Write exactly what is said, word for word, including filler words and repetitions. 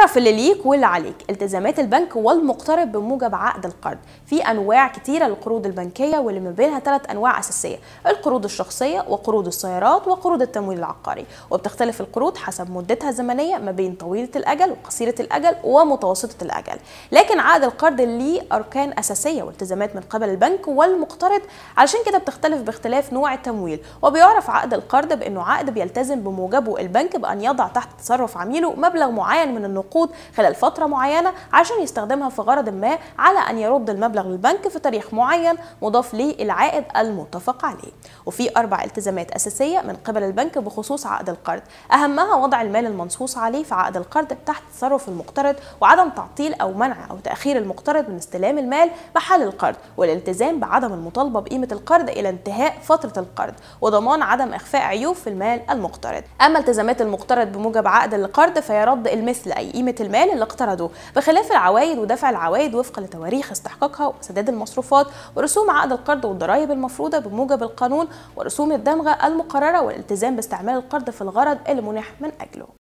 اعرف اللي ليك واللي عليك. التزامات البنك والمقترض بموجب عقد القرض. في انواع كتيره للقروض البنكيه واللي من بينها ثلاث انواع اساسيه: القروض الشخصيه وقروض السيارات وقروض التمويل العقاري. وبتختلف القروض حسب مدتها الزمنيه ما بين طويله الاجل وقصيره الاجل ومتوسطه الاجل. لكن عقد القرض ليه اركان اساسيه والتزامات من قبل البنك والمقترض، علشان كده بتختلف باختلاف نوع التمويل. وبيعرف عقد القرض بانه عقد بيلتزم بموجبه البنك بان يضع تحت تصرف عميله مبلغ معين من النقود خلال فتره معينه عشان يستخدمها في غرض ما، على ان يرد المبلغ للبنك في تاريخ معين مضاف ليه العائد المتفق عليه. وفي اربع التزامات اساسيه من قبل البنك بخصوص عقد القرض، اهمها وضع المال المنصوص عليه في عقد القرض تحت تصرف المقترض، وعدم تعطيل او منع او تاخير المقترض من استلام المال محل القرض، والالتزام بعدم المطالبه بقيمه القرض الى انتهاء فتره القرض، وضمان عدم اخفاء عيوب في المال المقترض. اما التزامات المقترض بموجب عقد القرض فهي رد المثل اي قيمه المال اللي اقترضه، بخلاف العوائد ودفع العوائد وفقا لتواريخ استحقاقها وسداد المصروفات ورسوم عقد القرض والضرائب المفروضه بموجب القانون ورسوم الدمغه المقرره، والالتزام باستعمال القرض في الغرض اللي منح من اجله.